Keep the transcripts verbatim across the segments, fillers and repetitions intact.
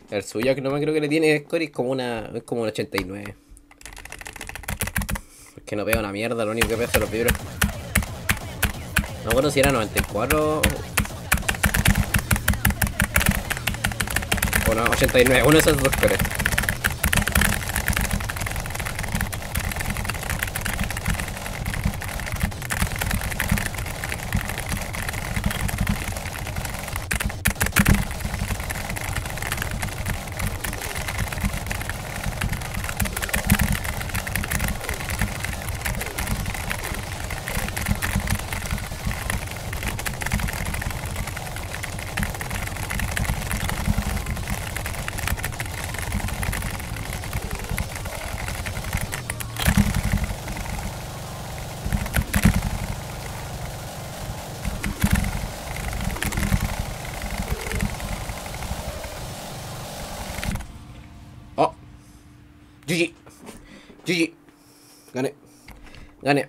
El suyo que no me creo que le tiene score es como una. Es como un ochenta y nueve. Es que no pega una mierda, lo único que pega son los vibros. No me acuerdo si era noventa y cuatro o no, ochenta y nueve. Uno de esos dos scores. Oh, G G. G G. Gané. Gané.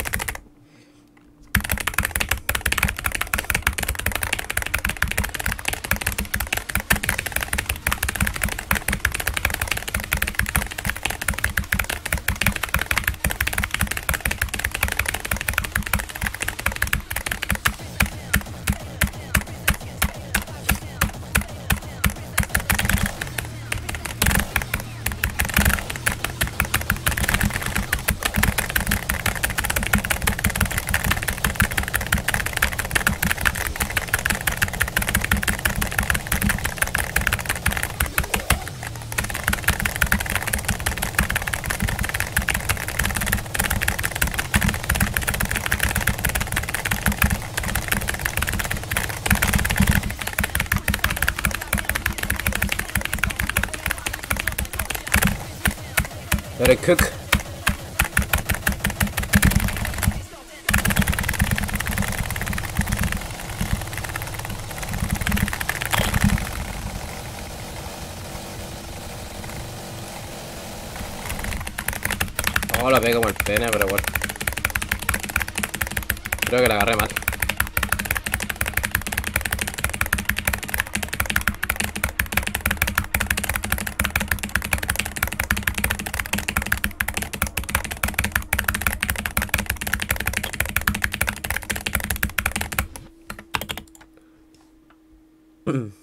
Gotta cook. Oh, la pego como el pene, pero bueno. Creo que la agarré mal. Mm.